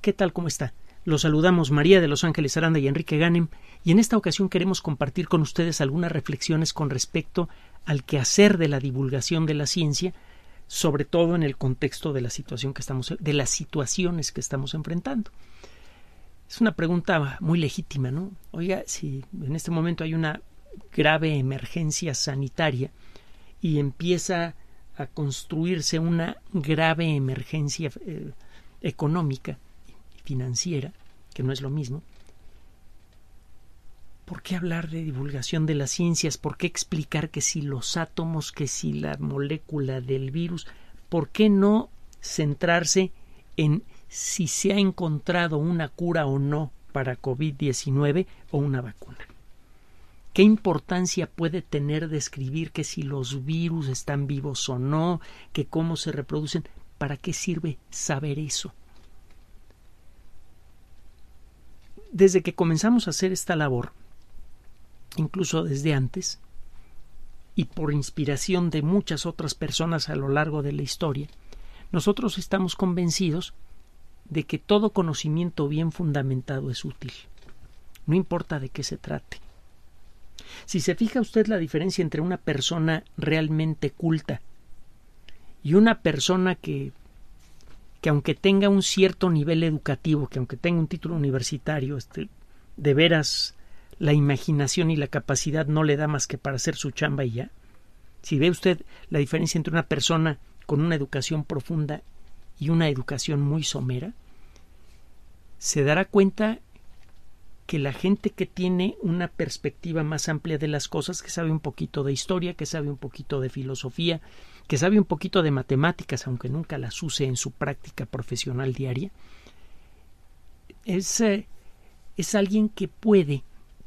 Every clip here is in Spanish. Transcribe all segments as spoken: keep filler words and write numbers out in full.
¿Qué tal? ¿Cómo está? Los saludamos María de Los Ángeles Aranda y Enrique Ganem, y en esta ocasión queremos compartir con ustedes algunas reflexiones con respecto al quehacer de la divulgación de la ciencia, sobre todo en el contexto de la situación que estamos, de las situaciones que estamos enfrentando. Es una pregunta muy legítima, ¿no? Oiga, si en este momento hay una grave emergencia sanitaria y empieza a construirse una grave emergencia eh, económica y financiera, que no es lo mismo, ¿por qué hablar de divulgación de las ciencias? ¿Por qué explicar que si los átomos, que si la molécula del virus? ¿Por qué no centrarse en si se ha encontrado una cura o no para COVID diecinueve o una vacuna? ¿Qué importancia puede tener describir que si los virus están vivos o no, que cómo se reproducen? ¿Para qué sirve saber eso? Desde que comenzamos a hacer esta labor, incluso desde antes, y por inspiración de muchas otras personas a lo largo de la historia, nosotros estamos convencidos de que todo conocimiento bien fundamentado es útil, no importa de qué se trate. Si se fija usted la diferencia entre una persona realmente culta y una persona que, que aunque tenga un cierto nivel educativo, que aunque tenga un título universitario, este, de veras la imaginación y la capacidad no le da más que para hacer su chamba y ya. Si ve usted la diferencia entre una persona con una educación profunda y una educación muy somera, se dará cuenta que la gente que tiene una perspectiva más amplia de las cosas, que sabe un poquito de historia, que sabe un poquito de filosofía, que sabe un poquito de matemáticas, aunque nunca las use en su práctica profesional diaria, es, eh, es alguien que puede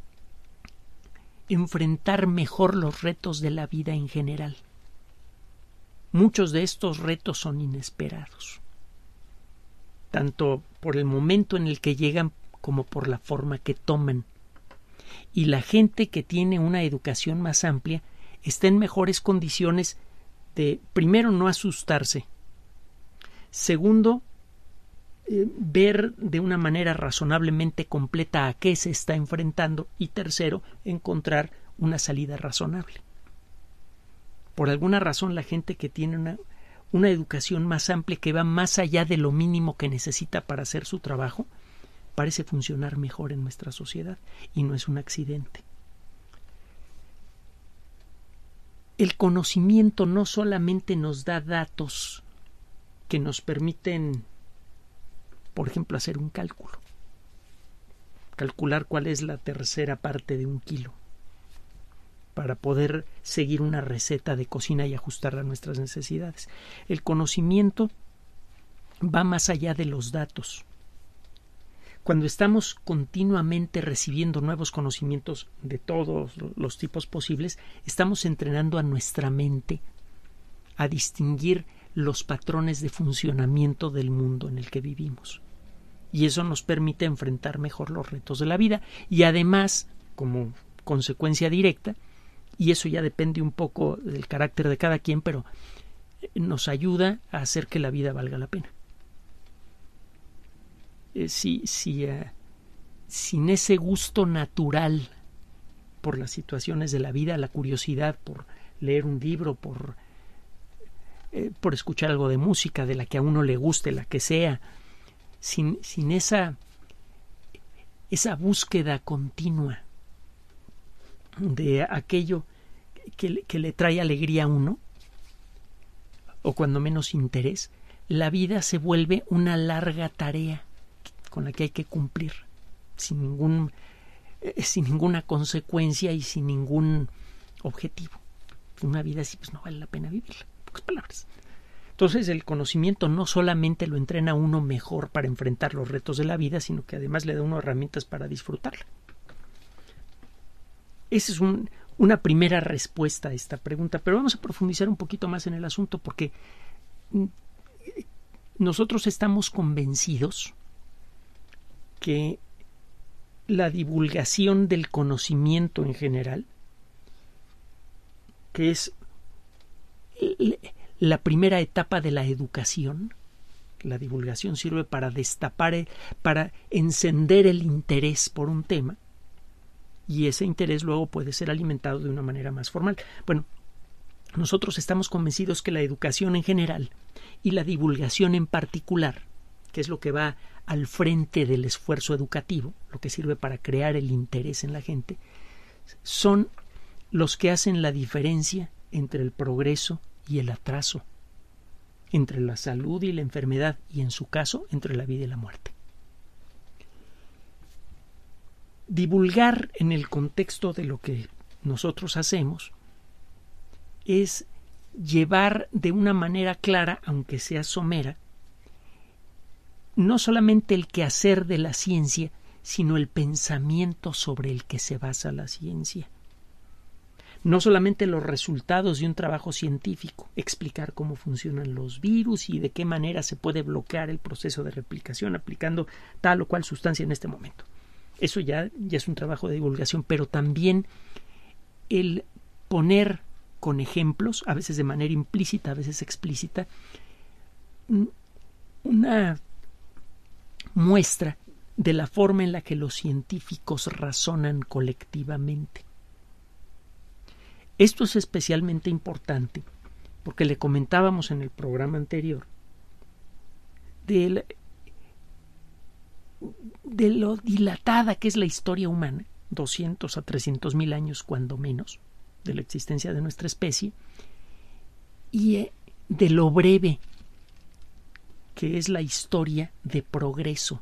enfrentar mejor los retos de la vida en general. Muchos de estos retos son inesperados, tanto por el momento en el que llegan como por la forma que toman. Y la gente que tiene una educación más amplia está en mejores condiciones de, primero, no asustarse, segundo, eh, ver de una manera razonablemente completa a qué se está enfrentando, y tercero, encontrar una salida razonable. Por alguna razón, la gente que tiene una, una educación más amplia, que va más allá de lo mínimo que necesita para hacer su trabajo, parece funcionar mejor en nuestra sociedad, y no es un accidente. El conocimiento no solamente nos da datos que nos permiten, por ejemplo, hacer un cálculo, calcular cuál es la tercera parte de un kilo, para poder seguir una receta de cocina y ajustarla a nuestras necesidades. El conocimiento va más allá de los datos. Cuando estamos continuamente recibiendo nuevos conocimientos de todos los tipos posibles, estamos entrenando a nuestra mente a distinguir los patrones de funcionamiento del mundo en el que vivimos. Y eso nos permite enfrentar mejor los retos de la vida. Y además, como consecuencia directa, y eso ya depende un poco del carácter de cada quien, pero nos ayuda a hacer que la vida valga la pena. Si, si, uh, sin ese gusto natural por las situaciones de la vida, la curiosidad por leer un libro, por, eh, por escuchar algo de música de la que a uno le guste, la que sea, sin, sin esa, esa búsqueda continua de aquello que, que le trae alegría a uno, o cuando menos interés, la vida se vuelve una larga tarea con la que hay que cumplir sin ningún eh, sin ninguna consecuencia y sin ningún objetivo. Una vida así pues no vale la pena vivirla, en pocas palabras. Entonces el conocimiento no solamente lo entrena a uno mejor para enfrentar los retos de la vida, sino que además le da a uno herramientas para disfrutarla. Esa es un, una primera respuesta a esta pregunta, pero vamos a profundizar un poquito más en el asunto, porque nosotros estamos convencidos que la divulgación del conocimiento en general, que es la primera etapa de la educación, La divulgación sirve para destapar, para encender el interés por un tema, y ese interés luego puede ser alimentado de una manera más formal. Bueno, nosotros estamos convencidos que la educación en general y la divulgación en particular, que es lo que va al frente del esfuerzo educativo, lo que sirve para crear el interés en la gente, son los que hacen la diferencia entre el progreso y el atraso, entre la salud y la enfermedad, y en su caso, entre la vida y la muerte. Divulgar en el contexto de lo que nosotros hacemos es llevar de una manera clara, aunque sea somera, no solamente el quehacer de la ciencia, sino el pensamiento sobre el que se basa la ciencia. No solamente los resultados de un trabajo científico, explicar cómo funcionan los virus y de qué manera se puede bloquear el proceso de replicación aplicando tal o cual sustancia en este momento. Eso ya, ya es un trabajo de divulgación, pero también el poner con ejemplos, a veces de manera implícita, a veces explícita, una muestra de la forma en la que los científicos razonan colectivamente. Esto es especialmente importante porque le comentábamos en el programa anterior de, de lo dilatada que es la historia humana, doscientos a trescientos mil años cuando menos, de la existencia de nuestra especie, y de lo breve que es la historia de progreso.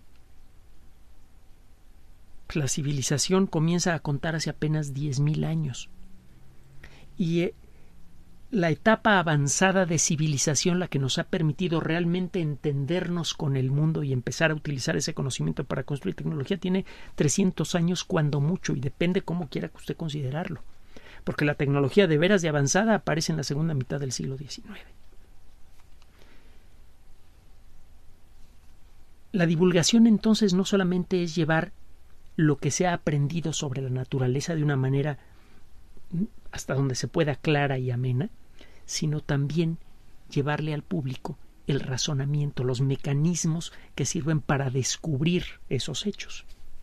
La civilización comienza a contar hace apenas diez mil años. Y la etapa avanzada de civilización, la que nos ha permitido realmente entendernos con el mundo y empezar a utilizar ese conocimiento para construir tecnología, tiene trescientos años cuando mucho, y depende cómo quiera que usted considerarlo. Porque la tecnología de veras de avanzada aparece en la segunda mitad del siglo diecinueve. La divulgación entonces no solamente es llevar lo que se ha aprendido sobre la naturaleza de una manera hasta donde se pueda clara y amena, sino también llevarle al público el razonamiento, los mecanismos que sirven para descubrir esos hechos.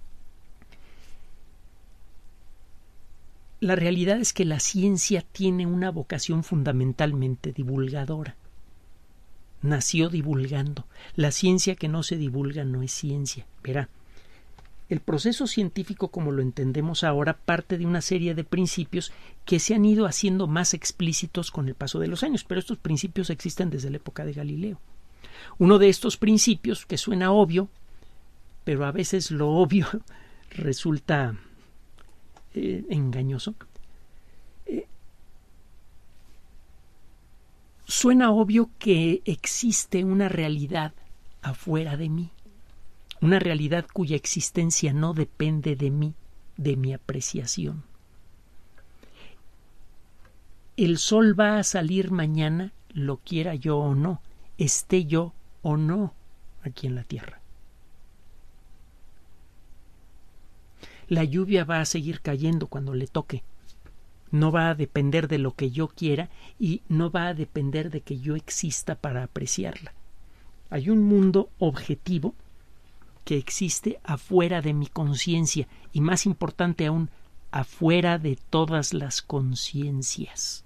La realidad es que la ciencia tiene una vocación fundamentalmente divulgadora. Nació divulgando. La ciencia que no se divulga no es ciencia. Verá, el proceso científico como lo entendemos ahora parte de una serie de principios que se han ido haciendo más explícitos con el paso de los años, pero estos principios existen desde la época de Galileo. Uno de estos principios, que suena obvio, pero a veces lo obvio resulta eh, engañoso, eh, suena obvio que existe una realidad afuera de mí. Una realidad cuya existencia no depende de mí, de mi apreciación. El sol va a salir mañana, lo quiera yo o no, esté yo o no aquí en la tierra. La lluvia va a seguir cayendo cuando le toque. No va a depender de lo que yo quiera y no va a depender de que yo exista para apreciarla. Hay un mundo objetivo que existe afuera de mi conciencia y, más importante aún, afuera de todas las conciencias.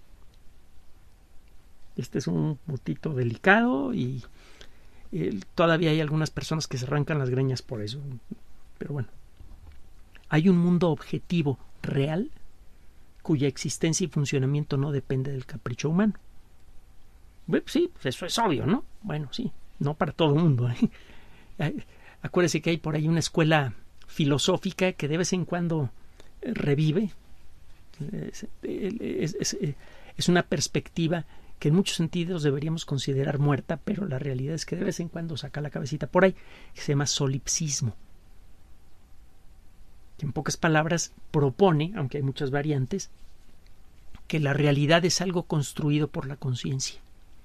Este es un puntito delicado y eh, todavía hay algunas personas que se arrancan las greñas por eso. Pero bueno, hay un mundo objetivo real cuya existencia y funcionamiento no depende del capricho humano. Bueno, sí, eso es obvio, ¿no? Bueno, sí, no para todo el mundo, ¿eh? Acuérdese que hay por ahí una escuela filosófica que de vez en cuando revive. Es, es, es, es una perspectiva que en muchos sentidos deberíamos considerar muerta, pero la realidad es que de vez en cuando saca la cabecita por ahí, que se llama solipsismo. Que en pocas palabras propone, aunque hay muchas variantes, que la realidad es algo construido por la conciencia.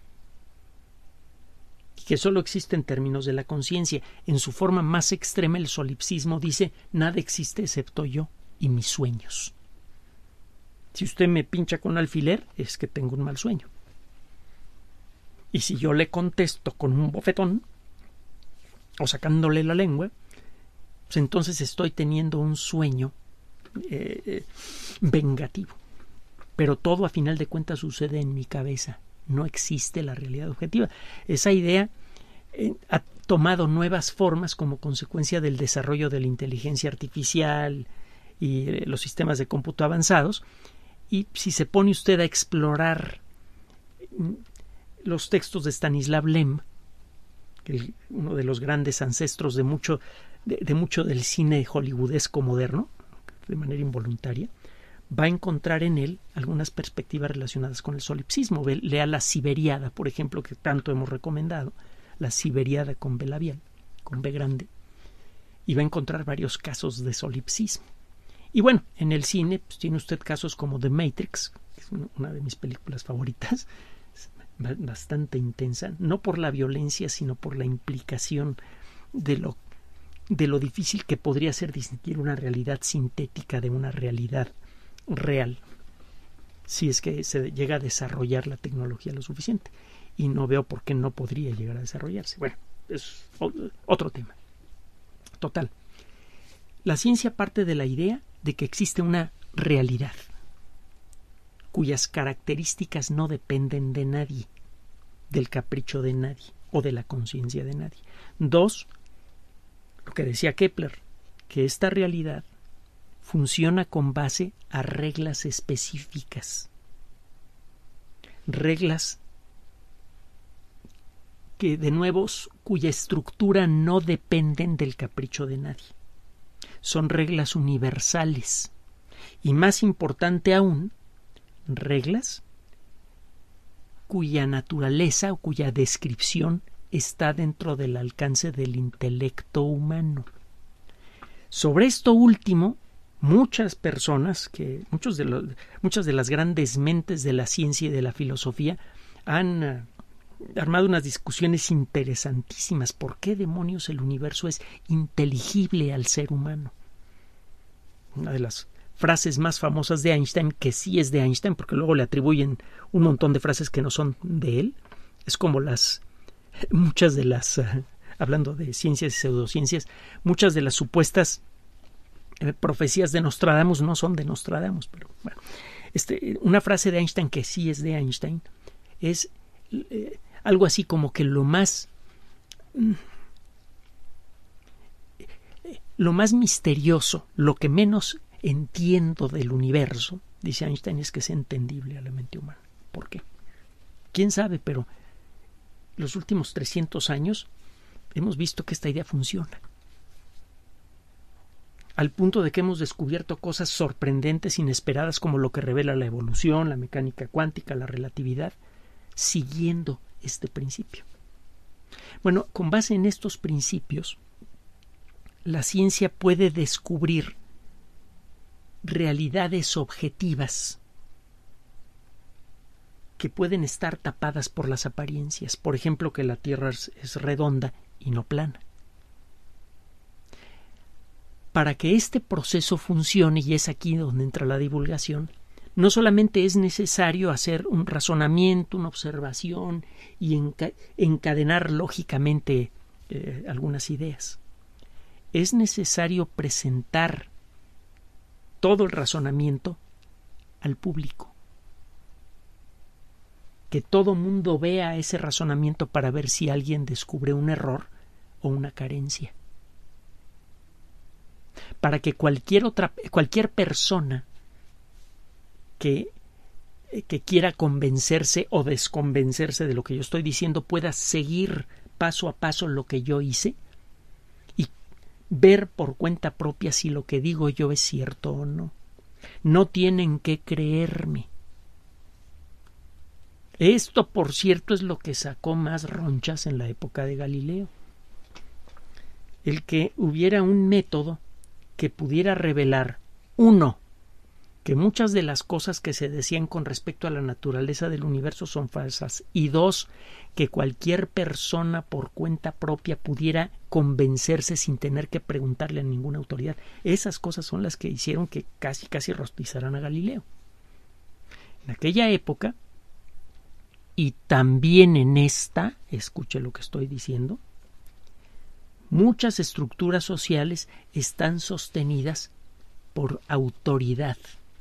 Que solo existe en términos de la conciencia. En su forma más extrema, el solipsismo dice: nada existe excepto yo y mis sueños. Si usted me pincha con alfiler, es que tengo un mal sueño. Y si yo le contesto con un bofetón o sacándole la lengua, pues entonces estoy teniendo un sueño eh, eh, vengativo. Pero todo a final de cuentas sucede en mi cabeza. No existe la realidad objetiva. Esa idea eh, ha tomado nuevas formas como consecuencia del desarrollo de la inteligencia artificial y eh, los sistemas de cómputo avanzados. Y si se pone usted a explorar los textos de Stanislav Lem, el, uno de los grandes ancestros de mucho, de, de mucho del cine hollywoodesco moderno, de manera involuntaria, va a encontrar en él algunas perspectivas relacionadas con el solipsismo. Lea la Siberiada, por ejemplo, que tanto hemos recomendado, la Siberiada con B labial, con B grande, y va a encontrar varios casos de solipsismo. Y bueno, en el cine pues, tiene usted casos como The Matrix, que es una de mis películas favoritas, bastante intensa, no por la violencia, sino por la implicación de lo, de lo difícil que podría ser distinguir una realidad sintética de una realidad real, si es que se llega a desarrollar la tecnología lo suficiente. Y no veo por qué no podría llegar a desarrollarse. Bueno, es otro tema. Total. La ciencia parte de la idea de que existe una realidad cuyas características no dependen de nadie, del capricho de nadie o de la conciencia de nadie. Dos, lo que decía Kepler, que esta realidad funciona con base a reglas específicas, reglas que de nuevo cuya estructura no dependen del capricho de nadie. Son reglas universales y, más importante aún, reglas cuya naturaleza o cuya descripción está dentro del alcance del intelecto humano. Sobre esto último, muchas personas, que muchos de los, muchas de las grandes mentes de la ciencia y de la filosofía han uh, armado unas discusiones interesantísimas. ¿Por qué demonios el universo es inteligible al ser humano? Una de las frases más famosas de Einstein, que sí es de Einstein, porque luego le atribuyen un montón de frases que no son de él, es como las muchas de las uh, hablando de ciencias y pseudociencias, muchas de las supuestas eh, profecías de Nostradamus no son de Nostradamus, pero bueno, este, una frase de Einstein que sí es de Einstein es eh, algo así como que lo más mm, lo más misterioso, lo que menos entiendo del universo, dice Einstein, es que es entendible a la mente humana. ¿Por qué? ¿Quién sabe? Pero los últimos trescientos años hemos visto que esta idea funciona. Al punto de que hemos descubierto cosas sorprendentes, inesperadas, como lo que revela la evolución, la mecánica cuántica, la relatividad, siguiendo este principio. Bueno, con base en estos principios, la ciencia puede descubrir realidades objetivas que pueden estar tapadas por las apariencias. Por ejemplo, que la Tierra es, es redonda y no plana. Para que este proceso funcione, y es aquí donde entra la divulgación, no solamente es necesario hacer un razonamiento, una observación y enca- encadenar lógicamente eh, algunas ideas. Es necesario presentar todo el razonamiento al público. Que todo mundo vea ese razonamiento para ver si alguien descubre un error o una carencia. Para que cualquier otra, cualquier persona que, que quiera convencerse o desconvencerse de lo que yo estoy diciendo pueda seguir paso a paso lo que yo hice y ver por cuenta propia si lo que digo yo es cierto o no. No tienen que creerme. Esto, por cierto, es lo que sacó más ronchas en la época de Galileo. El que hubiera un método que pudiera revelar, uno, que muchas de las cosas que se decían con respecto a la naturaleza del universo son falsas, y dos, que cualquier persona por cuenta propia pudiera convencerse sin tener que preguntarle a ninguna autoridad. Esas cosas son las que hicieron que casi casi rostizaran a Galileo. En aquella época, y también en esta, escuche lo que estoy diciendo, muchas estructuras sociales están sostenidas por autoridad.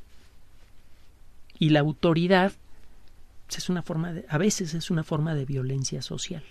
Y la autoridad es una forma de, a veces es una forma de violencia social.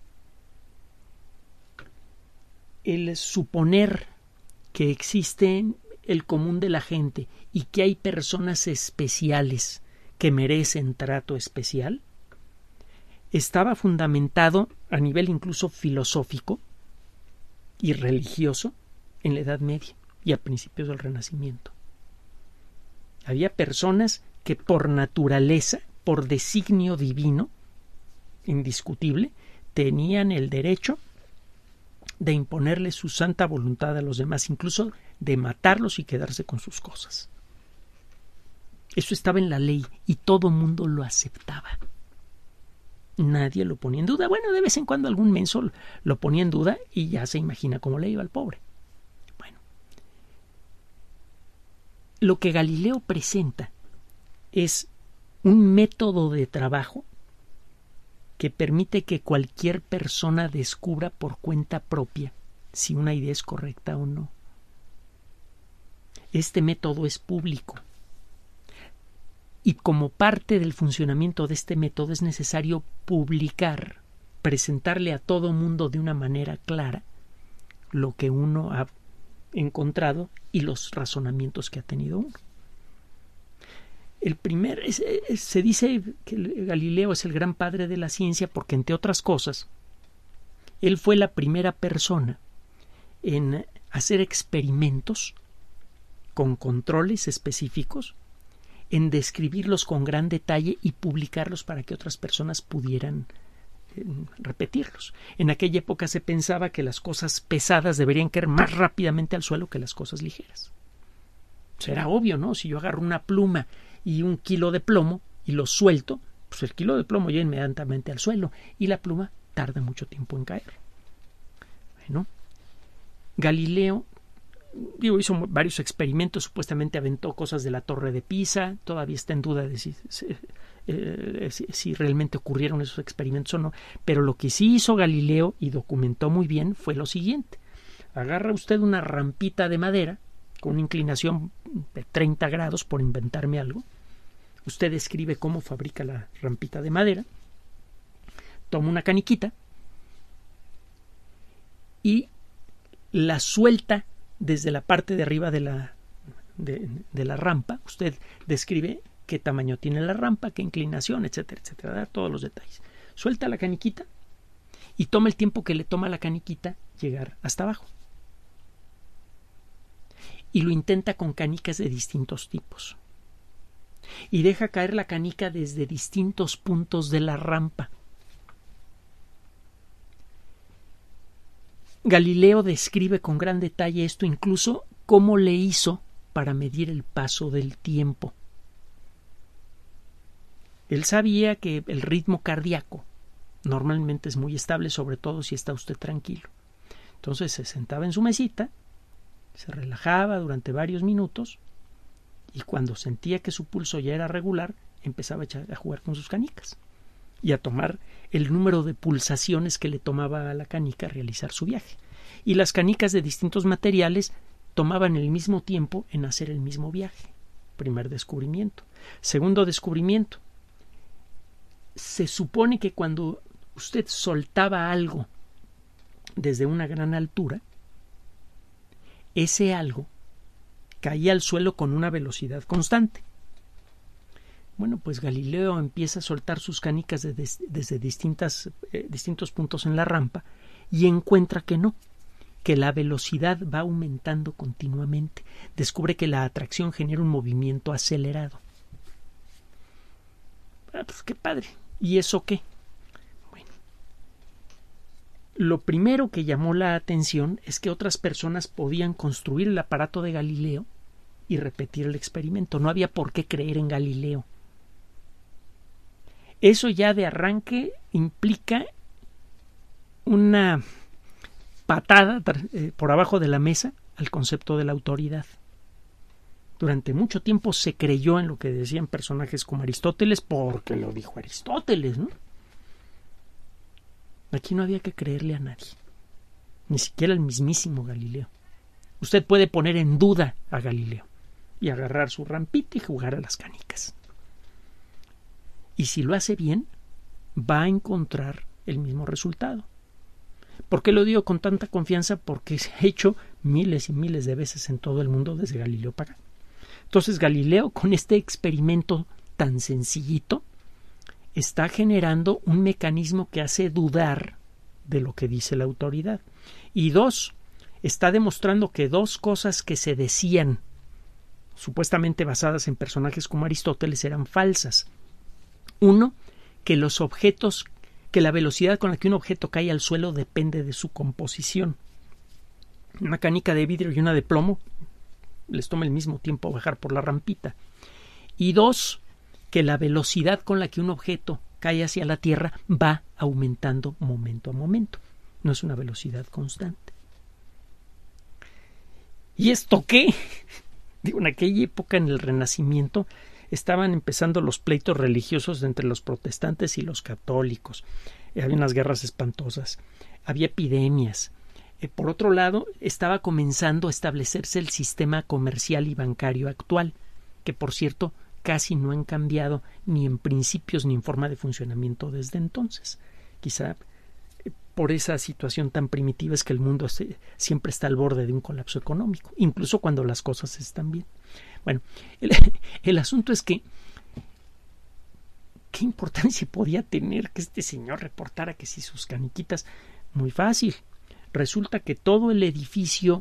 El suponer que existe el común de la gente y que hay personas especiales que merecen trato especial estaba fundamentado a nivel incluso filosófico y religioso en la Edad Media y a principios del Renacimiento. Había personas que por naturaleza, por designio divino, indiscutible, tenían el derecho de imponerle su santa voluntad a los demás, incluso de matarlos y quedarse con sus cosas. Eso estaba en la ley y todo mundo lo aceptaba. Nadie lo ponía en duda. Bueno, de vez en cuando algún menso lo ponía en duda y ya se imagina cómo le iba al pobre. Bueno, lo que Galileo presenta es un método de trabajo que permite que cualquier persona descubra por cuenta propia si una idea es correcta o no. Este método es público. Y como parte del funcionamiento de este método es necesario publicar, presentarle a todo mundo de una manera clara lo que uno ha encontrado y los razonamientos que ha tenido uno. El primer, es, es, se dice que Galileo es el gran padre de la ciencia porque, entre otras cosas, él fue la primera persona en hacer experimentos con controles específicos, en describirlos con gran detalle y publicarlos para que otras personas pudieran eh, repetirlos. En aquella época se pensaba que las cosas pesadas deberían caer más rápidamente al suelo que las cosas ligeras. Pues era obvio, ¿no? Si yo agarro una pluma y un kilo de plomo y lo suelto, pues el kilo de plomo llega inmediatamente al suelo y la pluma tarda mucho tiempo en caer. Bueno, Galileo Digo, hizo varios experimentos, supuestamente aventó cosas de la Torre de Pisa, todavía está en duda de si, eh, si, si realmente ocurrieron esos experimentos o no, pero lo que sí hizo Galileo y documentó muy bien fue lo siguiente: agarra usted una rampita de madera con una inclinación de treinta grados, por inventarme algo, usted escribe cómo fabrica la rampita de madera, toma una caniquita y la suelta desde la parte de arriba de la, de, de la rampa. Usted describe qué tamaño tiene la rampa, qué inclinación, etcétera, etcétera, da todos los detalles. Suelta la caniquita y toma el tiempo que le toma a la caniquita llegar hasta abajo. Y lo intenta con canicas de distintos tipos. Y deja caer la canica desde distintos puntos de la rampa. Galileo describe con gran detalle esto, incluso cómo le hizo para medir el paso del tiempo. Él sabía que el ritmo cardíaco normalmente es muy estable, sobre todo si está usted tranquilo. Entonces se sentaba en su mesita, se relajaba durante varios minutos y cuando sentía que su pulso ya era regular, empezaba a, echar, a jugar con sus canicas y a tomar el número de pulsaciones que le tomaba a la canica realizar su viaje. Y las canicas de distintos materiales tomaban el mismo tiempo en hacer el mismo viaje. Primer descubrimiento. Segundo descubrimiento. Se supone que cuando usted soltaba algo desde una gran altura, ese algo caía al suelo con una velocidad constante. Bueno, pues Galileo empieza a soltar sus canicas de des, desde distintas, eh, distintos puntos en la rampa y encuentra que no, que la velocidad va aumentando continuamente. Descubre que la atracción genera un movimiento acelerado. Ah, pues qué padre. ¿Y eso qué? Bueno, lo primero que llamó la atención es que otras personas podían construir el aparato de Galileo y repetir el experimento. No había por qué creer en Galileo. Eso ya de arranque implica una patada eh, por abajo de la mesa al concepto de la autoridad. Durante mucho tiempo se creyó en lo que decían personajes como Aristóteles porque lo dijo Aristóteles, ¿no? Aquí no había que creerle a nadie, ni siquiera al mismísimo Galileo. Usted puede poner en duda a Galileo y agarrar su rampita y jugar a las canicas. Y si lo hace bien, va a encontrar el mismo resultado. ¿Por qué lo digo con tanta confianza? Porque se ha hecho miles y miles de veces en todo el mundo desde Galileo para acá. Entonces Galileo, con este experimento tan sencillito, está generando un mecanismo que hace dudar de lo que dice la autoridad. Y dos, está demostrando que dos cosas que se decían, supuestamente basadas en personajes como Aristóteles, eran falsas. Uno, que los objetos, que la velocidad con la que un objeto cae al suelo depende de su composición. Una canica de vidrio y una de plomo les toma el mismo tiempo bajar por la rampita. Y dos, que la velocidad con la que un objeto cae hacia la Tierra va aumentando momento a momento. No es una velocidad constante. ¿Y esto qué? Digo, en aquella época, en el Renacimiento, estaban empezando los pleitos religiosos entre los protestantes y los católicos. Había unas guerras espantosas. Había epidemias. Eh, por otro lado, estaba comenzando a establecerse el sistema comercial y bancario actual, que, por cierto, casi no han cambiado ni en principios ni en forma de funcionamiento desde entonces. Quizá eh, por esa situación tan primitiva es que el mundo se, siempre está al borde de un colapso económico, incluso cuando las cosas están bien. Bueno, el, el asunto es que ¿qué importancia podía tener que este señor reportara que si sus caniquitas? Muy fácil. Resulta que todo el edificio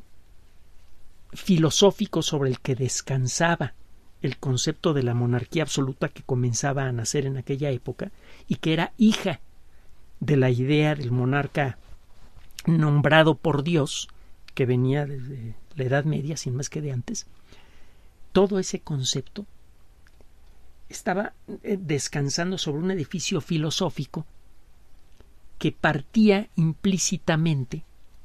filosófico sobre el que descansaba el concepto de la monarquía absoluta que comenzaba a nacer en aquella época y que era hija de la idea del monarca nombrado por Dios, que venía desde la Edad Media, sin más que de antes, todo ese concepto estaba descansando sobre un edificio filosófico que partía implícitamente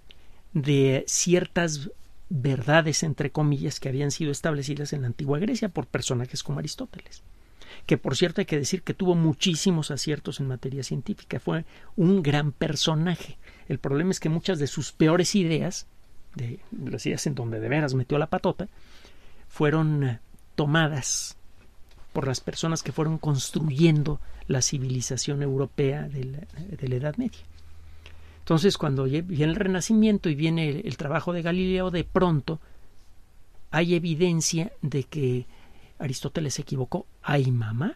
de ciertas verdades, entre comillas, que habían sido establecidas en la antigua Grecia por personajes como Aristóteles, que por cierto hay que decir que tuvo muchísimos aciertos en materia científica, fue un gran personaje. El problema es que muchas de sus peores ideas, de las ideas en donde de veras metió la patota, fueron tomadas por las personas que fueron construyendo la civilización europea de la, de la Edad Media. Entonces, cuando viene el Renacimiento y viene el, el trabajo de Galileo, de pronto hay evidencia de que Aristóteles se equivocó. ¡Ay, mamá!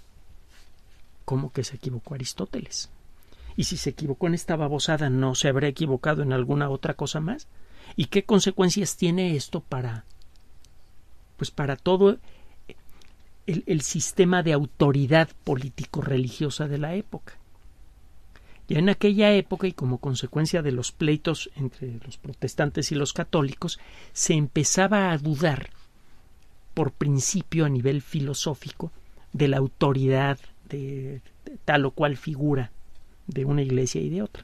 ¿Cómo que se equivocó Aristóteles? Y si se equivocó en esta babosada, ¿no se habrá equivocado en alguna otra cosa más? ¿Y qué consecuencias tiene esto para, pues para todo el, el sistema de autoridad político-religiosa de la época? Ya en aquella época, y como consecuencia de los pleitos entre los protestantes y los católicos, se empezaba a dudar, por principio a nivel filosófico, de la autoridad de, de tal o cual figura de una iglesia y de otra.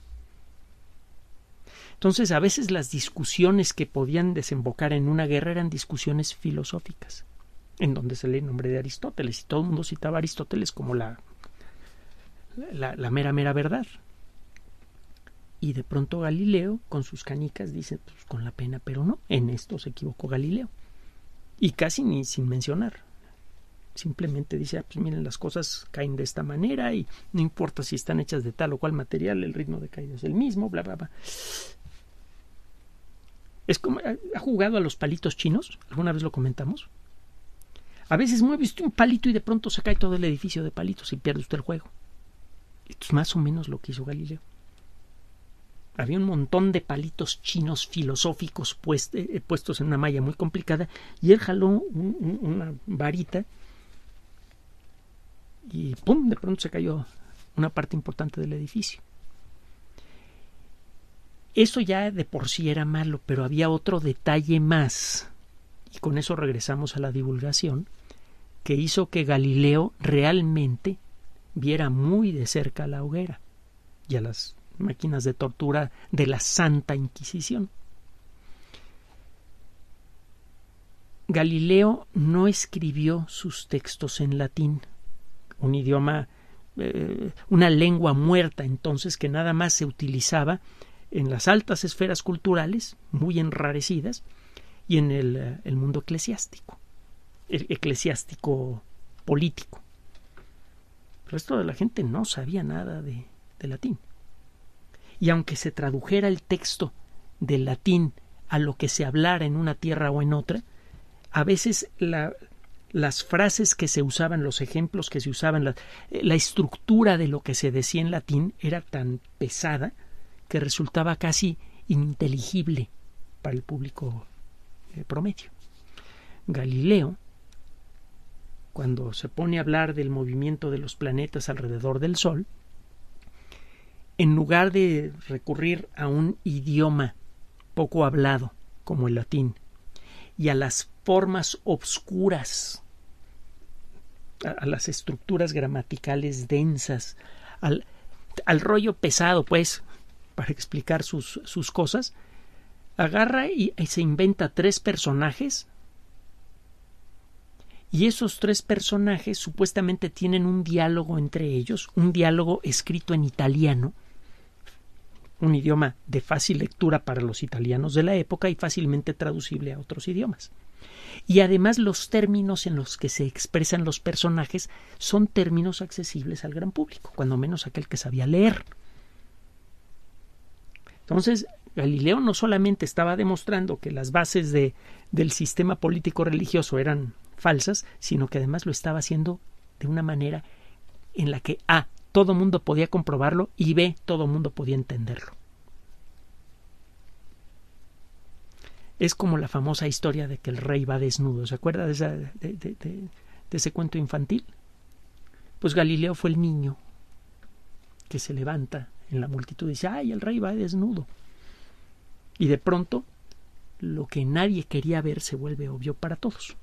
Entonces, a veces las discusiones que podían desembocar en una guerra eran discusiones filosóficas, en donde se lee el nombre de Aristóteles, y todo el mundo citaba a Aristóteles como la, la, la mera, mera verdad. Y de pronto Galileo, con sus canicas, dice, pues con la pena, pero no, en esto se equivocó Galileo. Y casi ni sin mencionar. Simplemente dice, ah, pues miren, las cosas caen de esta manera y no importa si están hechas de tal o cual material, el ritmo de caída es el mismo, bla, bla, bla. Es como, ¿ha jugado a los palitos chinos? ¿Alguna vez lo comentamos? A veces mueve usted un palito y de pronto se cae todo el edificio de palitos y pierde usted el juego. Esto es más o menos lo que hizo Galileo. Había un montón de palitos chinos filosóficos puest, eh, puestos en una malla muy complicada y él jaló un, un, una varita y ¡pum! De pronto se cayó una parte importante del edificio. Eso ya de por sí era malo, pero había otro detalle más, y con eso regresamos a la divulgación, que hizo que Galileo realmente viera muy de cerca la hoguera y a las máquinas de tortura de la Santa Inquisición. Galileo no escribió sus textos en latín, un idioma, eh, una lengua muerta entonces que nada más se utilizaba en las altas esferas culturales, muy enrarecidas, y en el, el mundo eclesiástico, el eclesiástico político. El resto de la gente no sabía nada de, de latín. Y aunque se tradujera el texto del latín a lo que se hablara en una tierra o en otra, a veces la, las frases que se usaban, los ejemplos que se usaban, la, la estructura de lo que se decía en latín era tan pesada que resultaba casi ininteligible para el público eh, promedio. Galileo, cuando se pone a hablar del movimiento de los planetas alrededor del Sol, en lugar de recurrir a un idioma poco hablado como el latín y a las formas obscuras, a, a las estructuras gramaticales densas, al, al rollo pesado, pues, para explicar sus, sus cosas, agarra y, y se inventa tres personajes, y esos tres personajes supuestamente tienen un diálogo entre ellos, un diálogo escrito en italiano, un idioma de fácil lectura para los italianos de la época y fácilmente traducible a otros idiomas. Y además los términos en los que se expresan los personajes son términos accesibles al gran público, cuando menos aquel que sabía leer. Entonces, Galileo no solamente estaba demostrando que las bases de, del sistema político religioso eran falsas, sino que además lo estaba haciendo de una manera en la que A, todo mundo podía comprobarlo y B, todo mundo podía entenderlo. Es como la famosa historia de que el rey va desnudo. ¿Se acuerda de, esa, de, de, de, de ese cuento infantil? Pues Galileo fue el niño que se levanta en la multitud y dice, ¡ay, el rey va desnudo! Y de pronto, lo que nadie quería ver se vuelve obvio para todos.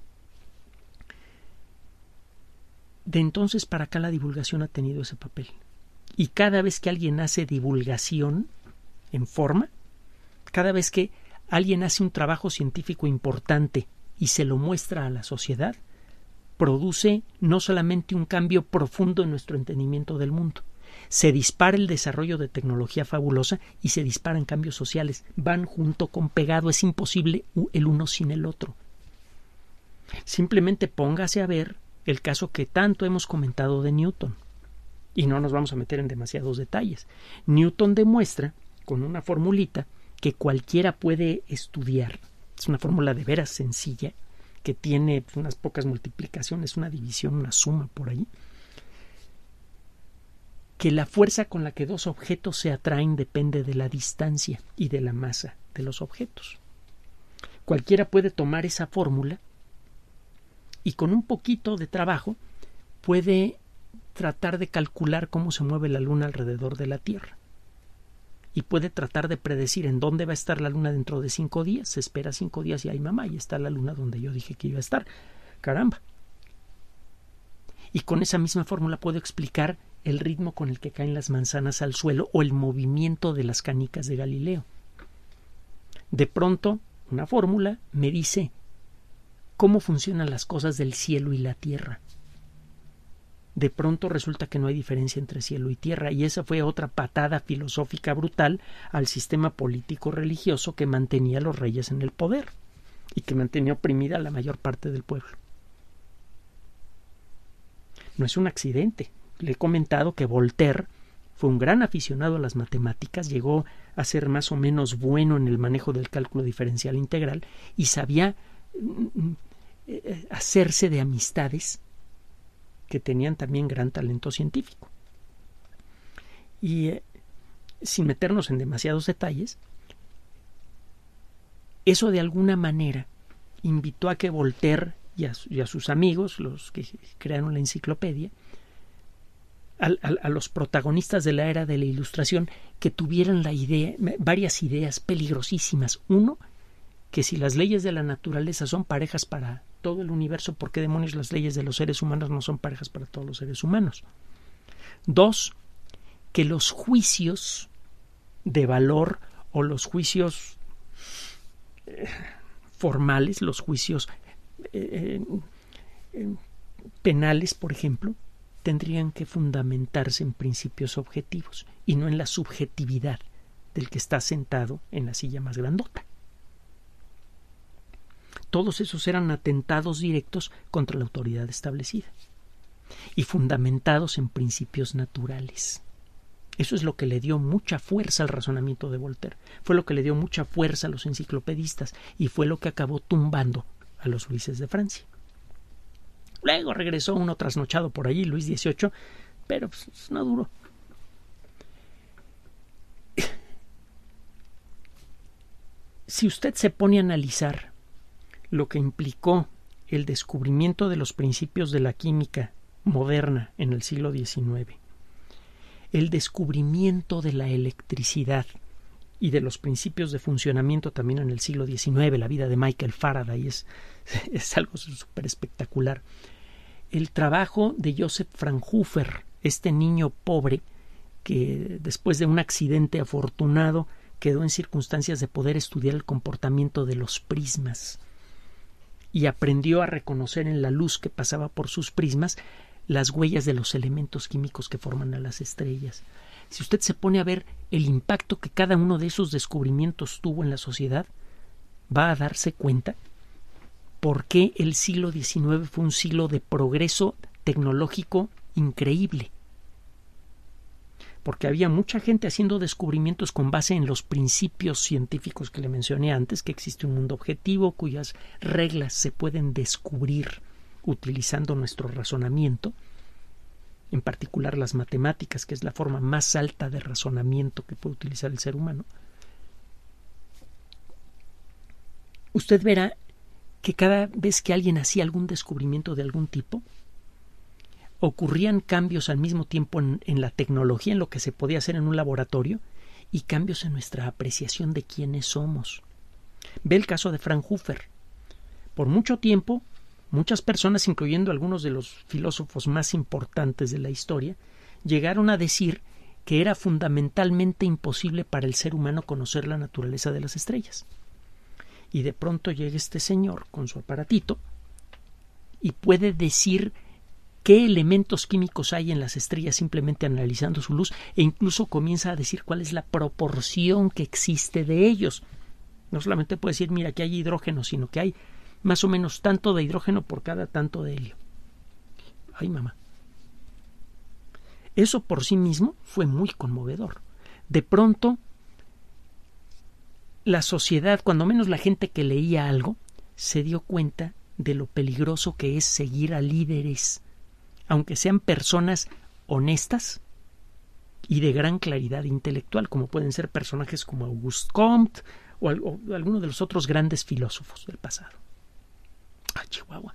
De entonces para acá la divulgación ha tenido ese papel. Y cada vez que alguien hace divulgación en forma, cada vez que alguien hace un trabajo científico importante y se lo muestra a la sociedad, produce no solamente un cambio profundo en nuestro entendimiento del mundo, se dispara el desarrollo de tecnología fabulosa y se disparan cambios sociales. Van junto con pegado, es imposible el uno sin el otro. Simplemente póngase a ver el caso que tanto hemos comentado de Newton. Y no nos vamos a meter en demasiados detalles. Newton demuestra, con una formulita, que cualquiera puede estudiar. Es una fórmula de veras sencilla, que tiene unas pocas multiplicaciones, una división, una suma por ahí. Que la fuerza con la que dos objetos se atraen depende de la distancia y de la masa de los objetos. Cualquiera puede tomar esa fórmula y con un poquito de trabajo puede tratar de calcular cómo se mueve la Luna alrededor de la Tierra. Y puede tratar de predecir en dónde va a estar la Luna dentro de cinco días. Se espera cinco días y hay mamá, y está la Luna donde yo dije que iba a estar. Caramba. Y con esa misma fórmula puedo explicar el ritmo con el que caen las manzanas al suelo o el movimiento de las canicas de Galileo. De pronto, una fórmula me dice cómo funcionan las cosas del cielo y la tierra. De pronto resulta que no hay diferencia entre cielo y tierra, y esa fue otra patada filosófica brutal al sistema político religioso que mantenía a los reyes en el poder y que mantenía oprimida a la mayor parte del pueblo. No es un accidente. Le he comentado que Voltaire fue un gran aficionado a las matemáticas, llegó a ser más o menos bueno en el manejo del cálculo diferencial integral y sabía hacerse de amistades que tenían también gran talento científico. Y eh, sin meternos en demasiados detalles, eso de alguna manera invitó a que Voltaire y a, y a sus amigos, los que crearon la enciclopedia, a, a, a los protagonistas de la era de la Ilustración, que tuvieran la idea, varias ideas peligrosísimas. Uno, que si las leyes de la naturaleza son parejas para todo el universo, ¿por qué demonios las leyes de los seres humanos no son parejas para todos los seres humanos? Dos, que los juicios de valor o los juicios eh, formales, los juicios eh, eh, penales, por ejemplo, tendrían que fundamentarse en principios objetivos y no en la subjetividad del que está sentado en la silla más grandota. Todos esos eran atentados directos contra la autoridad establecida y fundamentados en principios naturales. Eso es lo que le dio mucha fuerza al razonamiento de Voltaire, fue lo que le dio mucha fuerza a los enciclopedistas y fue lo que acabó tumbando a los Luises de Francia. Luego regresó uno trasnochado por allí, Luis dieciocho, pero pues, no duró. Si usted se pone a analizar lo que implicó el descubrimiento de los principios de la química moderna en el siglo diecinueve, el descubrimiento de la electricidad y de los principios de funcionamiento también en el siglo diecinueve, la vida de Michael Faraday es, es algo súper espectacular. El trabajo de Joseph Fraunhofer, este niño pobre que después de un accidente afortunado quedó en circunstancias de poder estudiar el comportamiento de los prismas y aprendió a reconocer en la luz que pasaba por sus prismas las huellas de los elementos químicos que forman a las estrellas. Si usted se pone a ver el impacto que cada uno de esos descubrimientos tuvo en la sociedad, va a darse cuenta por qué el siglo diecinueve fue un siglo de progreso tecnológico increíble. Porque había mucha gente haciendo descubrimientos con base en los principios científicos que le mencioné antes, que existe un mundo objetivo cuyas reglas se pueden descubrir utilizando nuestro razonamiento, en particular las matemáticas, que es la forma más alta de razonamiento que puede utilizar el ser humano. Usted verá que cada vez que alguien hacía algún descubrimiento de algún tipo, ocurrían cambios al mismo tiempo en, en la tecnología, en lo que se podía hacer en un laboratorio, y cambios en nuestra apreciación de quiénes somos. Ve el caso de Fraunhofer. Por mucho tiempo, muchas personas, incluyendo algunos de los filósofos más importantes de la historia, llegaron a decir que era fundamentalmente imposible para el ser humano conocer la naturaleza de las estrellas. Y de pronto llega este señor con su aparatito y puede decir qué elementos químicos hay en las estrellas simplemente analizando su luz, e incluso comienza a decir cuál es la proporción que existe de ellos. No solamente puede decir, mira, que hay hidrógeno, sino que hay más o menos tanto de hidrógeno por cada tanto de helio. Ay, mamá. Eso por sí mismo fue muy conmovedor. De pronto, la sociedad, cuando menos la gente que leía algo, se dio cuenta de lo peligroso que es seguir a líderes, aunque sean personas honestas y de gran claridad intelectual, como pueden ser personajes como Auguste Comte o, o alguno de los otros grandes filósofos del pasado. ¡Ah, Chihuahua!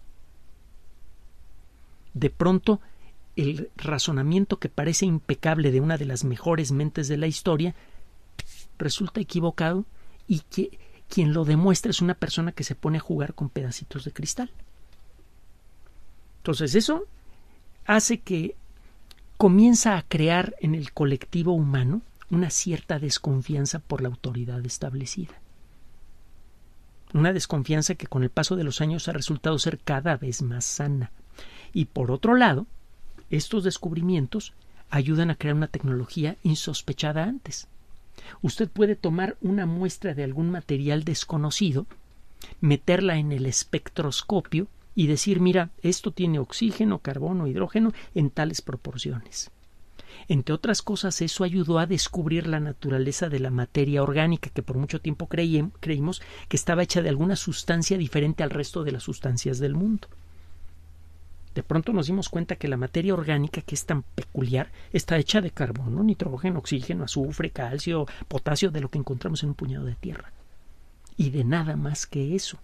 De pronto, el razonamiento que parece impecable de una de las mejores mentes de la historia resulta equivocado, y que quien lo demuestra es una persona que se pone a jugar con pedacitos de cristal. Entonces eso hace que comienza a crear en el colectivo humano una cierta desconfianza por la autoridad establecida. Una desconfianza que con el paso de los años ha resultado ser cada vez más sana. Y por otro lado, estos descubrimientos ayudan a crear una tecnología insospechada antes. Usted puede tomar una muestra de algún material desconocido, meterla en el espectroscopio y decir, mira, esto tiene oxígeno, carbono, hidrógeno en tales proporciones. Entre otras cosas, eso ayudó a descubrir la naturaleza de la materia orgánica, que por mucho tiempo creí, creímos que estaba hecha de alguna sustancia diferente al resto de las sustancias del mundo. De pronto nos dimos cuenta que la materia orgánica, que es tan peculiar, está hecha de carbono, nitrógeno, oxígeno, azufre, calcio, potasio, de lo que encontramos en un puñado de tierra. Y de nada más que eso.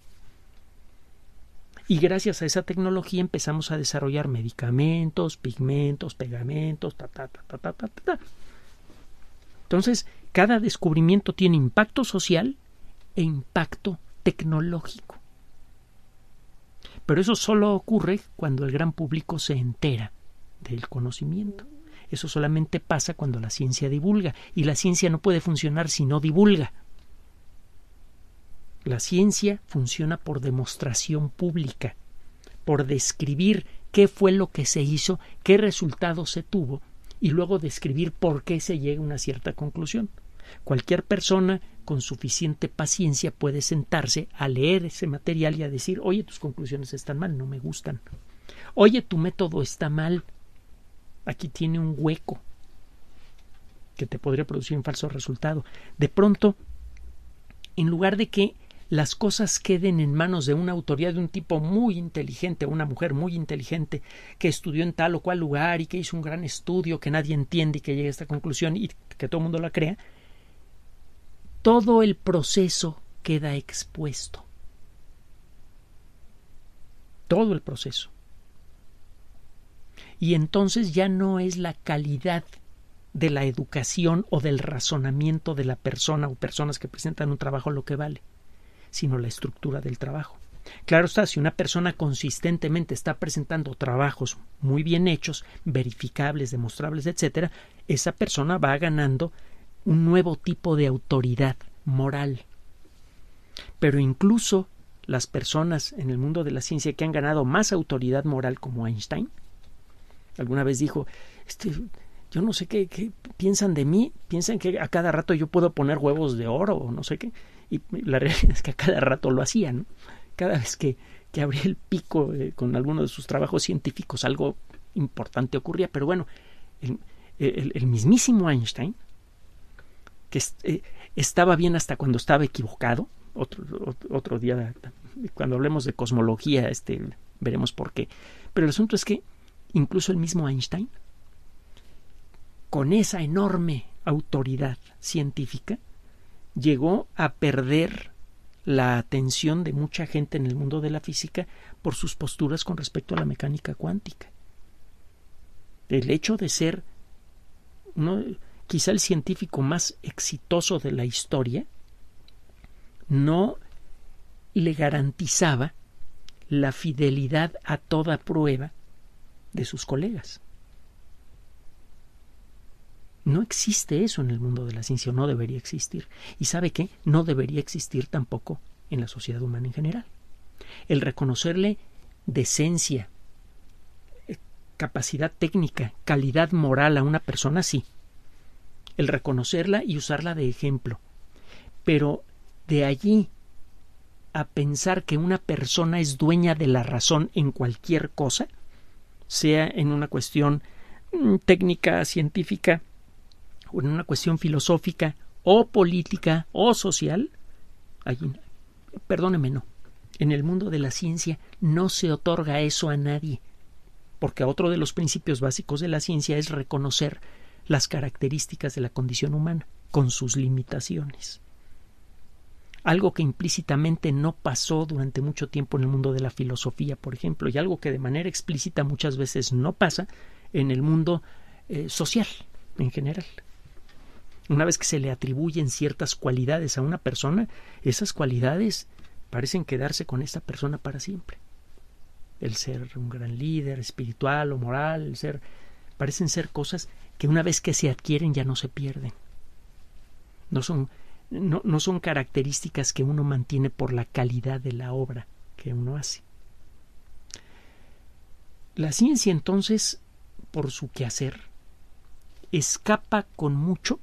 Y gracias a esa tecnología empezamos a desarrollar medicamentos, pigmentos, pegamentos, ta, ta, ta, ta, ta, ta, ta. Entonces, cada descubrimiento tiene impacto social e impacto tecnológico. Pero eso solo ocurre cuando el gran público se entera del conocimiento. Eso solamente pasa cuando la ciencia divulga, y la ciencia no puede funcionar si no divulga. La ciencia funciona por demostración pública, por describir qué fue lo que se hizo, qué resultados se tuvo, y luego describir por qué se llega a una cierta conclusión. Cualquier persona con suficiente paciencia puede sentarse a leer ese material y a decir, oye, tus conclusiones están mal, no me gustan. Oye, tu método está mal, aquí tiene un hueco que te podría producir un falso resultado. De pronto, en lugar de que las cosas queden en manos de una autoridad de un tipo muy inteligente, una mujer muy inteligente que estudió en tal o cual lugar y que hizo un gran estudio que nadie entiende y que llegue a esta conclusión y que todo el mundo la crea, todo el proceso queda expuesto. Todo el proceso. Y entonces ya no es la calidad de la educación o del razonamiento de la persona o personas que presentan un trabajo lo que vale, sino la estructura del trabajo. Claro está, si una persona consistentemente está presentando trabajos muy bien hechos, verificables, demostrables, etcétera, esa persona va ganando un nuevo tipo de autoridad moral. Pero incluso las personas en el mundo de la ciencia que han ganado más autoridad moral, como Einstein, alguna vez dijo, este, yo no sé qué, qué piensan de mí, piensan que a cada rato yo puedo poner huevos de oro o no sé qué, y la realidad es que a cada rato lo hacía, ¿no? Cada vez que, que abría el pico eh, con alguno de sus trabajos científicos algo importante ocurría, pero bueno, el, el, el mismísimo Einstein, que eh, estaba bien hasta cuando estaba equivocado, otro, otro, otro día, cuando hablemos de cosmología, este, veremos por qué, pero el asunto es que incluso el mismo Einstein, con esa enorme autoridad científica, llegó a perder la atención de mucha gente en el mundo de la física por sus posturas con respecto a la mecánica cuántica. El hecho de ser ¿no? quizá el científico más exitoso de la historia no le garantizaba la fidelidad a toda prueba de sus colegas. No existe eso en el mundo de la ciencia, o no debería existir. ¿Y sabe qué? No debería existir tampoco en la sociedad humana en general. El reconocerle decencia, capacidad técnica, calidad moral a una persona, sí. El reconocerla y usarla de ejemplo. Pero de allí a pensar que una persona es dueña de la razón en cualquier cosa, sea en una cuestión mmm, técnica, científica, o en una cuestión filosófica, o política, o social, allí, perdóneme, no. En el mundo de la ciencia no se otorga eso a nadie, porque otro de los principios básicos de la ciencia es reconocer las características de la condición humana, con sus limitaciones. Algo que implícitamente no pasó durante mucho tiempo en el mundo de la filosofía, por ejemplo, y algo que de manera explícita muchas veces no pasa en el mundo eh, social en general. Una vez que se le atribuyen ciertas cualidades a una persona, esas cualidades parecen quedarse con esta persona para siempre. El ser un gran líder espiritual o moral, el ser, parecen ser cosas que una vez que se adquieren ya no se pierden. No son, no, no son características que uno mantiene por la calidad de la obra que uno hace. La ciencia, entonces, por su quehacer, escapa con mucho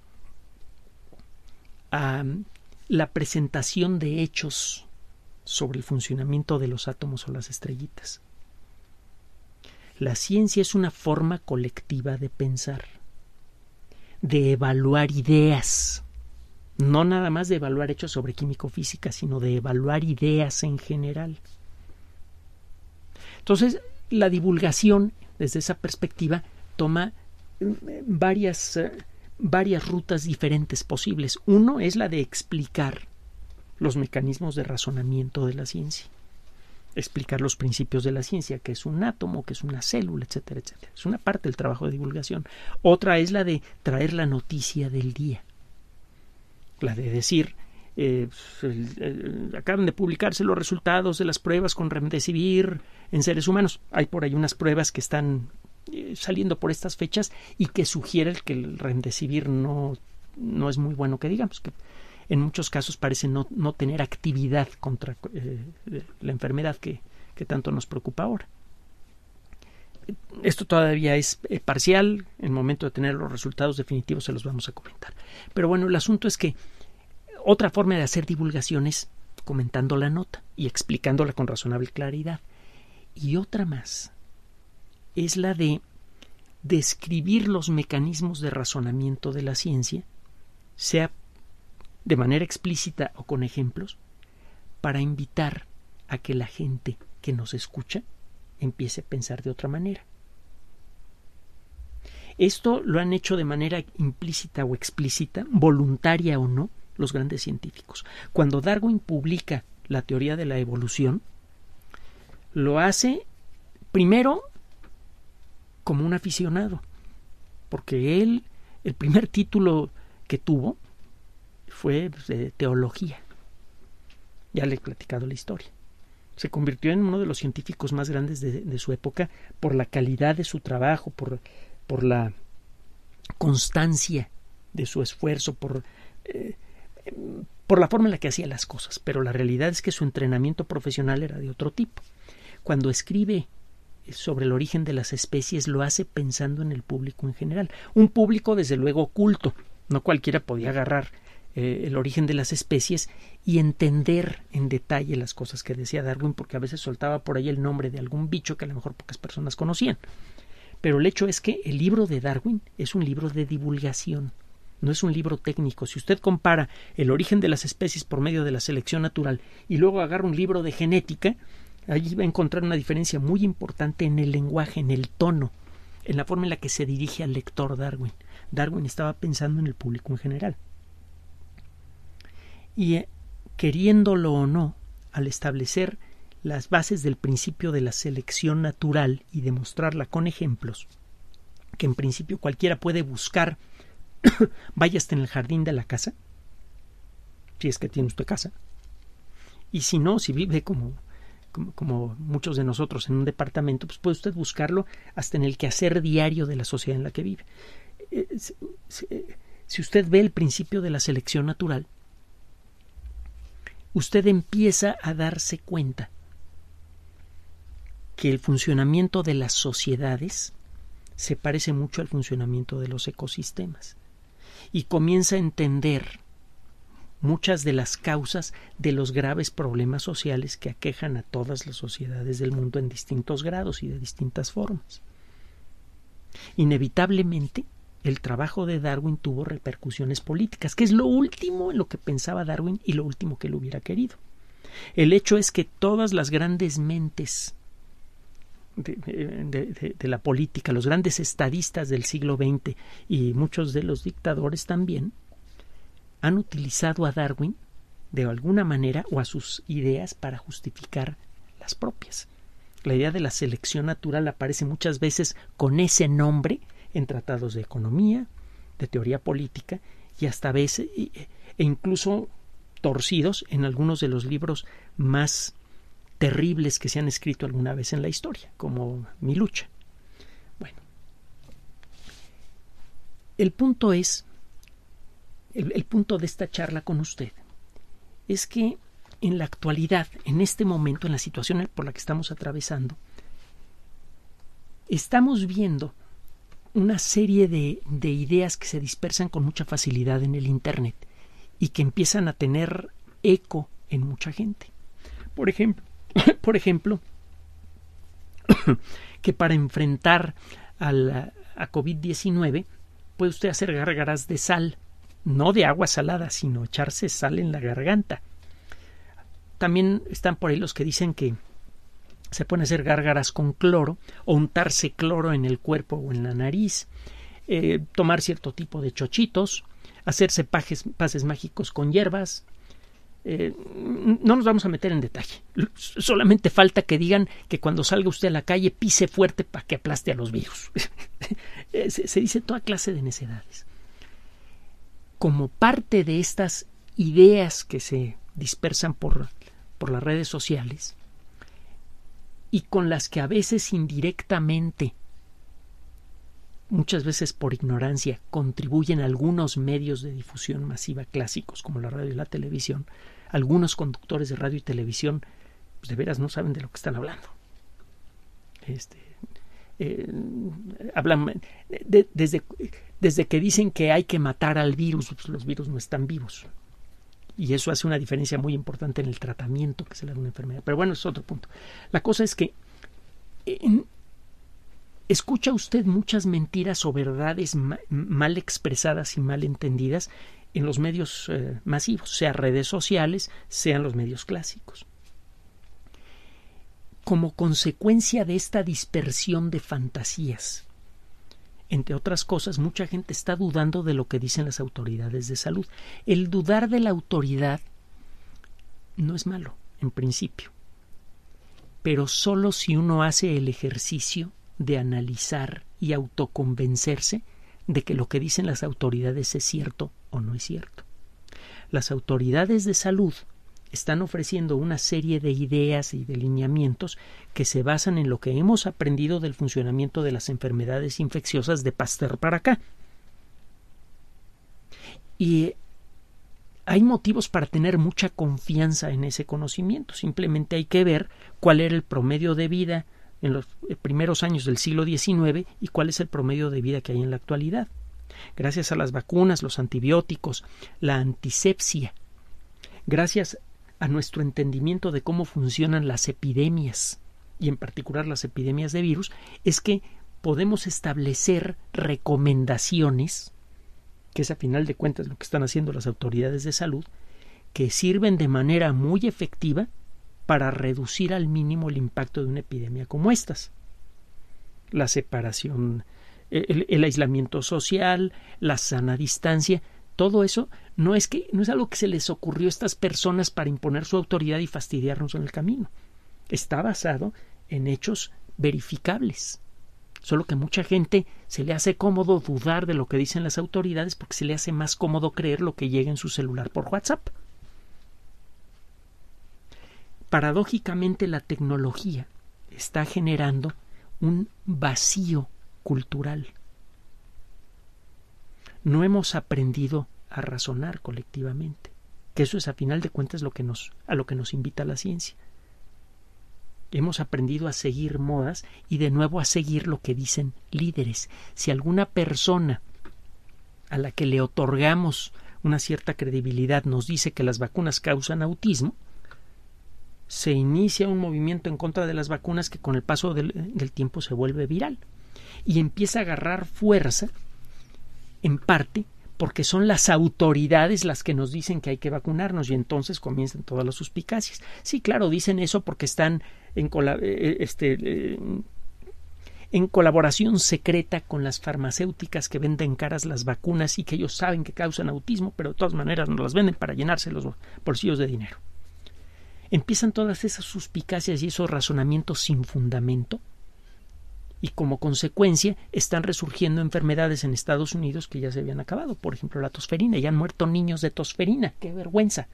a la presentación de hechos sobre el funcionamiento de los átomos o las estrellitas. La ciencia es una forma colectiva de pensar, de evaluar ideas, no nada más de evaluar hechos sobre químico-física, sino de evaluar ideas en general. Entonces, la divulgación, desde esa perspectiva, toma varias, varias rutas diferentes posibles. Uno es la de explicar los mecanismos de razonamiento de la ciencia, explicar los principios de la ciencia, que es un átomo, que es una célula, etcétera, etcétera. Es una parte del trabajo de divulgación. Otra es la de traer la noticia del día, la de decir, eh, el, el, acaban de publicarse los resultados de las pruebas con remdesivir en seres humanos. Hay por ahí unas pruebas que están eh, saliendo por estas fechas y que sugieren que el remdesivir no, no es muy bueno, que digamos, que en muchos casos parece no, no tener actividad contra eh, la enfermedad que, que tanto nos preocupa ahora. Esto todavía es eh, parcial. En el momento de tener los resultados definitivos se los vamos a comentar. Pero bueno, el asunto es que otra forma de hacer divulgación es comentando la nota y explicándola con razonable claridad. Y otra más es la de describir los mecanismos de razonamiento de la ciencia, sea de manera explícita o con ejemplos, para invitar a que la gente que nos escucha empiece a pensar de otra manera. Esto lo han hecho de manera implícita o explícita, voluntaria o no, los grandes científicos. Cuando Darwin publica la teoría de la evolución, lo hace primero como un aficionado, porque él, el primer título que tuvo fue de teología. Ya le he platicado la historia. Se convirtió en uno de los científicos más grandes de, de su época por la calidad de su trabajo, por, por la constancia de su esfuerzo, por, eh, por la forma en la que hacía las cosas. Pero la realidad es que su entrenamiento profesional era de otro tipo. Cuando escribe sobre el origen de las especies, lo hace pensando en el público en general. Un público, desde luego, oculto. No cualquiera podía agarrar eh, el origen de las especies y entender en detalle las cosas que decía Darwin, porque a veces soltaba por ahí el nombre de algún bicho que a lo mejor pocas personas conocían. Pero el hecho es que el libro de Darwin es un libro de divulgación, no es un libro técnico. Si usted compara el origen de las especies por medio de la selección natural y luego agarra un libro de genética, allí va a encontrar una diferencia muy importante en el lenguaje, en el tono, en la forma en la que se dirige al lector Darwin. Darwin estaba pensando en el público en general. Y eh, queriéndolo o no, al establecer las bases del principio de la selección natural y demostrarla con ejemplos, que en principio cualquiera puede buscar, vaya hasta en el jardín de la casa, si es que tiene usted casa, y si no, si vive como Como, como muchos de nosotros en un departamento, pues puede usted buscarlo hasta en el quehacer diario de la sociedad en la que vive. Eh, si, si, si usted ve el principio de la selección natural, usted empieza a darse cuenta que el funcionamiento de las sociedades se parece mucho al funcionamiento de los ecosistemas y comienza a entender muchas de las causas de los graves problemas sociales que aquejan a todas las sociedades del mundo en distintos grados y de distintas formas. Inevitablemente, el trabajo de Darwin tuvo repercusiones políticas, que es lo último en lo que pensaba Darwin y lo último que él hubiera querido. El hecho es que todas las grandes mentes de, de, de, de la política, los grandes estadistas del siglo veinte y muchos de los dictadores también, han utilizado a Darwin de alguna manera o a sus ideas para justificar las propias. La idea de la selección natural aparece muchas veces con ese nombre en tratados de economía, de teoría política y hasta veces e incluso torcidos en algunos de los libros más terribles que se han escrito alguna vez en la historia, como Mi lucha. Bueno, el punto es El, el punto de esta charla con usted es que en la actualidad, en este momento, en la situación por la que estamos atravesando, estamos viendo una serie de, de ideas que se dispersan con mucha facilidad en el Internet y que empiezan a tener eco en mucha gente. Por ejemplo, por ejemplo que para enfrentar a, la, a COVID diecinueve puede usted hacer gárgaras de sal, no de agua salada, sino echarse sal en la garganta. También están por ahí los que dicen que se pueden hacer gárgaras con cloro o untarse cloro en el cuerpo o en la nariz, eh, tomar cierto tipo de chochitos, hacerse pajes, pases mágicos con hierbas. Eh, no nos vamos a meter en detalle. Solamente falta que digan que cuando salga usted a la calle pise fuerte para que aplaste a los virus. se, se dice toda clase de necedades. Como parte de estas ideas que se dispersan por, por las redes sociales y con las que a veces indirectamente muchas veces por ignorancia, contribuyen algunos medios de difusión masiva clásicos como la radio y la televisión, algunos conductores de radio y televisión pues de veras no saben de lo que están hablando. Este, eh, hablan de, desde, desde que dicen que hay que matar al virus, pues los virus no están vivos. Y eso hace una diferencia muy importante en el tratamiento que se le da a una enfermedad. Pero bueno, es otro punto. La cosa es que en, escucha usted muchas mentiras o verdades ma, mal expresadas y mal entendidas en los medios eh, masivos, sean redes sociales, sean los medios clásicos. Como consecuencia de esta dispersión de fantasías, entre otras cosas, mucha gente está dudando de lo que dicen las autoridades de salud. El dudar de la autoridad no es malo, en principio, pero solo si uno hace el ejercicio de analizar y autoconvencerse de que lo que dicen las autoridades es cierto o no es cierto. Las autoridades de salud están ofreciendo una serie de ideas y de lineamientos que se basan en lo que hemos aprendido del funcionamiento de las enfermedades infecciosas de Pasteur para acá. Y hay motivos para tener mucha confianza en ese conocimiento. Simplemente hay que ver cuál era el promedio de vida en los primeros años del siglo diecinueve y cuál es el promedio de vida que hay en la actualidad. Gracias a las vacunas, los antibióticos, la antisepsia, gracias a nuestro entendimiento de cómo funcionan las epidemias, y en particular las epidemias de virus, es que podemos establecer recomendaciones, que es a final de cuentas lo que están haciendo las autoridades de salud, que sirven de manera muy efectiva para reducir al mínimo el impacto de una epidemia como estas. La separación, el, el aislamiento social, la sana distancia, todo eso no es que no es algo que se les ocurrió a estas personas para imponer su autoridad y fastidiarnos en el camino. Está basado en hechos verificables. Solo que mucha gente se le hace cómodo dudar de lo que dicen las autoridades porque se le hace más cómodo creer lo que llega en su celular por WhatsApp. Paradójicamente, la tecnología está generando un vacío cultural. No hemos aprendido a razonar colectivamente, que eso es a final de cuentas lo que nos, a lo que nos invita la ciencia. Hemos aprendido a seguir modas y de nuevo a seguir lo que dicen líderes. Si alguna persona a la que le otorgamos una cierta credibilidad nos dice que las vacunas causan autismo, se inicia un movimiento en contra de las vacunas que con el paso del, del tiempo se vuelve viral y empieza a agarrar fuerza, en parte porque son las autoridades las que nos dicen que hay que vacunarnos y entonces comienzan todas las suspicacias. Sí, claro, dicen eso porque están en, este, en colaboración secreta con las farmacéuticas que venden caras las vacunas y que ellos saben que causan autismo, pero de todas maneras nos las venden para llenarse los bolsillos de dinero. Empiezan todas esas suspicacias y esos razonamientos sin fundamento, y como consecuencia están resurgiendo enfermedades en Estados Unidos que ya se habían acabado. Por ejemplo, la tosferina. Ya han muerto niños de tosferina. ¡Qué vergüenza!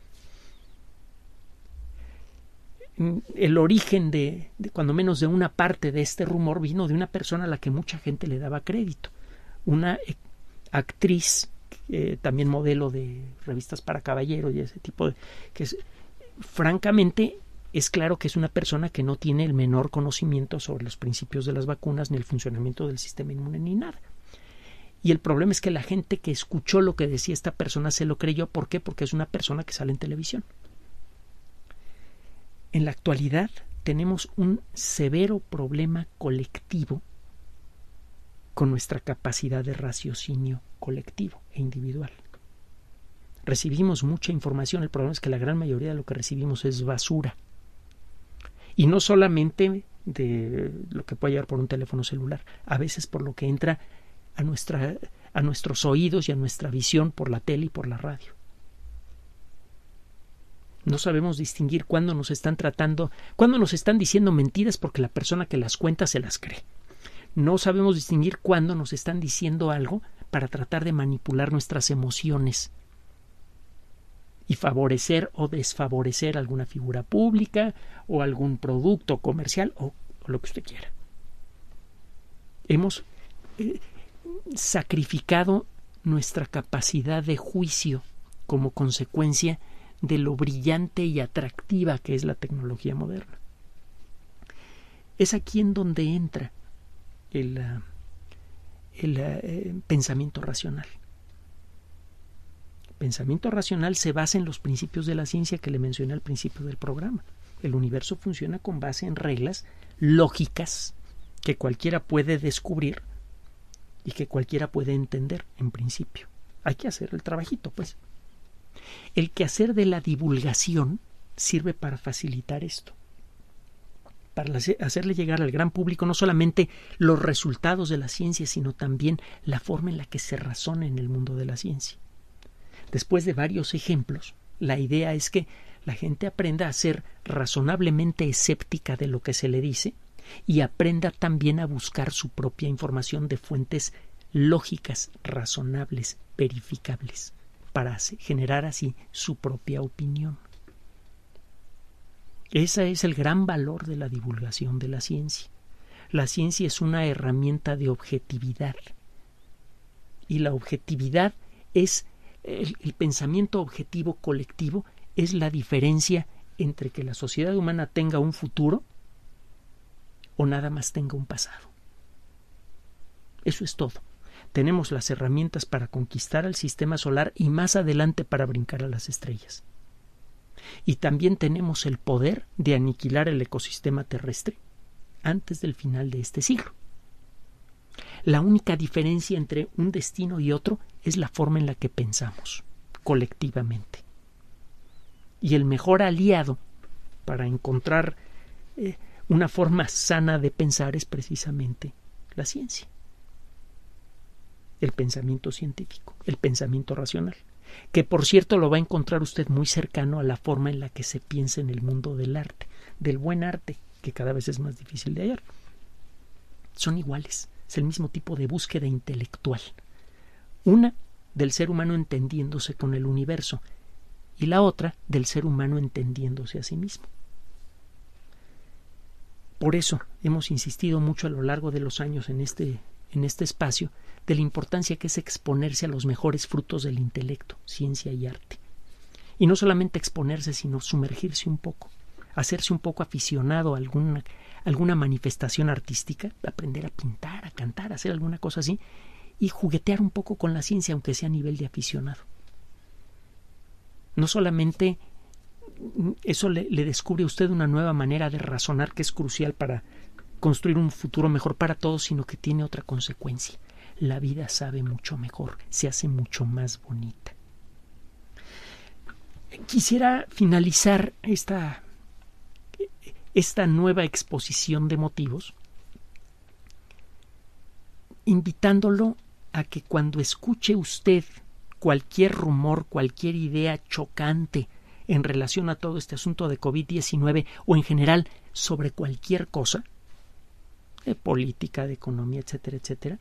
El origen de, de, cuando menos de una parte de este rumor, vino de una persona a la que mucha gente le daba crédito. Una actriz, eh, también modelo de revistas para caballeros y ese tipo de... que es, francamente... es claro que es una persona que no tiene el menor conocimiento sobre los principios de las vacunas, ni el funcionamiento del sistema inmune, ni nada. Y el problema es que la gente que escuchó lo que decía esta persona se lo creyó. ¿Por qué? Porque es una persona que sale en televisión. En la actualidad tenemos un severo problema colectivo con nuestra capacidad de raciocinio colectivo e individual. Recibimos mucha información, el problema es que la gran mayoría de lo que recibimos es basura. Y no solamente de lo que puede llegar por un teléfono celular, a veces por lo que entra a, nuestra, a nuestros oídos y a nuestra visión por la tele y por la radio. No sabemos distinguir cuándo nos están tratando, cuándo nos están diciendo mentiras porque la persona que las cuenta se las cree. No sabemos distinguir cuándo nos están diciendo algo para tratar de manipular nuestras emociones y favorecer o desfavorecer alguna figura pública o algún producto comercial o, o lo que usted quiera. Hemos, eh, sacrificado nuestra capacidad de juicio como consecuencia de lo brillante y atractiva que es la tecnología moderna. Es aquí en donde entra el, uh, el uh, pensamiento racional. El pensamiento racional se basa en los principios de la ciencia que le mencioné al principio del programa. El universo funciona con base en reglas lógicas que cualquiera puede descubrir y que cualquiera puede entender en principio. Hay que hacer el trabajito, pues. El quehacer de la divulgación sirve para facilitar esto, para hacerle llegar al gran público no solamente los resultados de la ciencia, sino también la forma en la que se razona en el mundo de la ciencia. Después de varios ejemplos, la idea es que la gente aprenda a ser razonablemente escéptica de lo que se le dice y aprenda también a buscar su propia información de fuentes lógicas, razonables, verificables, para generar así su propia opinión. Ese es el gran valor de la divulgación de la ciencia. La ciencia es una herramienta de objetividad. Y la objetividad es el, el pensamiento objetivo colectivo, es la diferencia entre que la sociedad humana tenga un futuro o nada más tenga un pasado. Eso es todo. Tenemos las herramientas para conquistar al sistema solar y más adelante para brincar a las estrellas. Y también tenemos el poder de aniquilar el ecosistema terrestre antes del final de este siglo. La única diferencia entre un destino y otro es la forma en la que pensamos colectivamente. Y el mejor aliado para encontrar eh, una forma sana de pensar es precisamente la ciencia. El pensamiento científico, el pensamiento racional, que por cierto lo va a encontrar usted muy cercano a la forma en la que se piensa en el mundo del arte, del buen arte, que cada vez es más difícil de hallar. Son iguales, es el mismo tipo de búsqueda intelectual. Una del ser humano entendiéndose con el universo y la otra del ser humano entendiéndose a sí mismo. Por eso hemos insistido mucho a lo largo de los años en este, en este espacio de la importancia que es exponerse a los mejores frutos del intelecto, ciencia y arte. Y no solamente exponerse, sino sumergirse un poco, hacerse un poco aficionado a alguna, alguna manifestación artística, aprender a pintar, a cantar, a hacer alguna cosa así, y juguetear un poco con la ciencia, aunque sea a nivel de aficionado. No solamente eso le, le descubre a usted una nueva manera de razonar que es crucial para construir un futuro mejor para todos, sino que tiene otra consecuencia. La vida sabe mucho mejor, se hace mucho más bonita. Quisiera finalizar esta, esta nueva exposición de motivos invitándolo a que cuando escuche usted cualquier rumor, cualquier idea chocante en relación a todo este asunto de COVID diecinueve o en general sobre cualquier cosa, de política, de economía, etcétera, etcétera,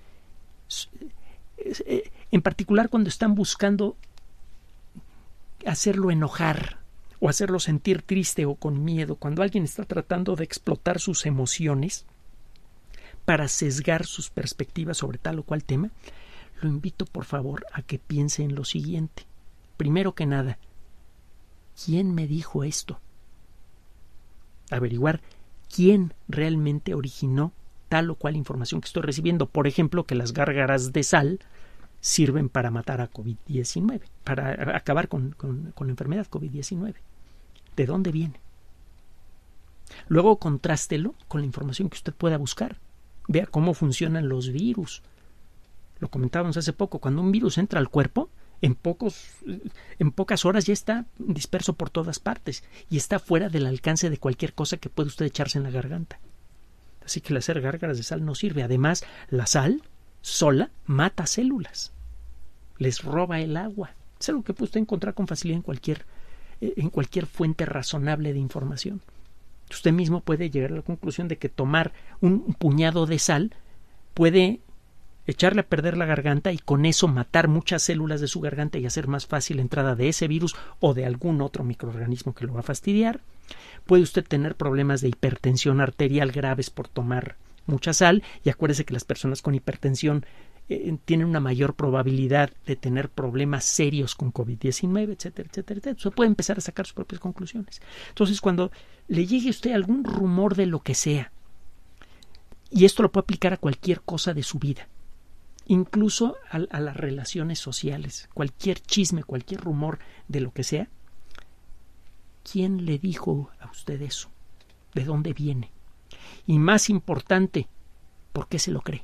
en particular cuando están buscando hacerlo enojar o hacerlo sentir triste o con miedo, cuando alguien está tratando de explotar sus emociones para sesgar sus perspectivas sobre tal o cual tema, lo invito por favor a que piense en lo siguiente. Primero que nada, ¿quién me dijo esto? Averiguar quién realmente originó tal o cual información que estoy recibiendo. Por ejemplo, que las gárgaras de sal sirven para matar a COVID diecinueve, para acabar con, con, con la enfermedad COVID diecinueve. ¿De dónde viene? Luego contrástelo con la información que usted pueda buscar. Vea cómo funcionan los virus. Lo comentábamos hace poco. Cuando un virus entra al cuerpo, en, pocos, en pocas horas ya está disperso por todas partes y está fuera del alcance de cualquier cosa que pueda usted echarse en la garganta. Así que el hacer gárgaras de sal no sirve. Además, la sal sola mata células, les roba el agua. Es algo que puede usted encontrar con facilidad en cualquier, en cualquier fuente razonable de información. Usted mismo puede llegar a la conclusión de que tomar un puñado de sal puede echarle a perder la garganta y con eso matar muchas células de su garganta y hacer más fácil la entrada de ese virus o de algún otro microorganismo que lo va a fastidiar. Puede usted tener problemas de hipertensión arterial graves por tomar mucha sal, y acuérdese que las personas con hipertensión eh, tienen una mayor probabilidad de tener problemas serios con COVID diecinueve, etcétera, etcétera, etcétera. Usted puede empezar a sacar sus propias conclusiones. Entonces, cuando le llegue a usted algún rumor de lo que sea, y esto lo puede aplicar a cualquier cosa de su vida, incluso a, a las relaciones sociales, cualquier chisme, cualquier rumor de lo que sea, ¿quién le dijo a usted eso? ¿De dónde viene? Y más importante, ¿por qué se lo cree?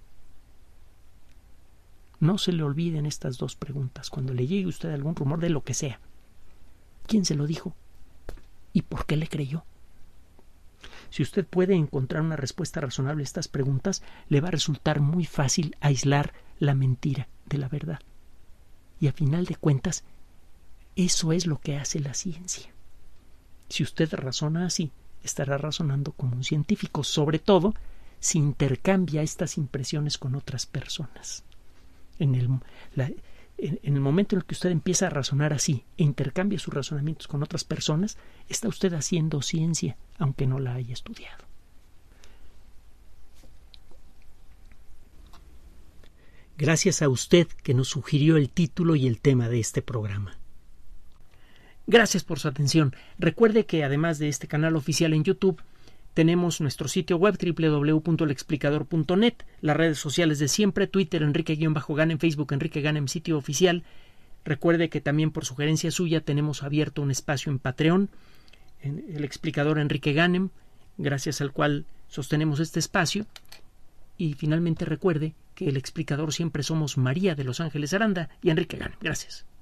No se le olviden estas dos preguntas cuando le llegue a usted algún rumor de lo que sea. ¿Quién se lo dijo? ¿Y por qué le creyó? Si usted puede encontrar una respuesta razonable a estas preguntas, le va a resultar muy fácil aislar la mentira de la verdad. Y a final de cuentas, eso es lo que hace la ciencia. Si usted razona así, estará razonando como un científico, sobre todo si intercambia estas impresiones con otras personas. En el, la, en, en el momento en el que usted empieza a razonar así e intercambia sus razonamientos con otras personas, está usted haciendo ciencia, aunque no la haya estudiado. Gracias a usted que nos sugirió el título y el tema de este programa. Gracias por su atención. Recuerde que además de este canal oficial en YouTube, tenemos nuestro sitio web doble u doble u doble u punto el explicador punto net, las redes sociales de siempre, Twitter Enrique-Ganem, Facebook Enrique Ganem, sitio oficial. Recuerde que también por sugerencia suya tenemos abierto un espacio en Patreon, en el explicador Enrique Ganem, gracias al cual sostenemos este espacio. Y finalmente recuerde que el explicador siempre somos María de Los Ángeles Aranda y Enrique Ganem. Gracias.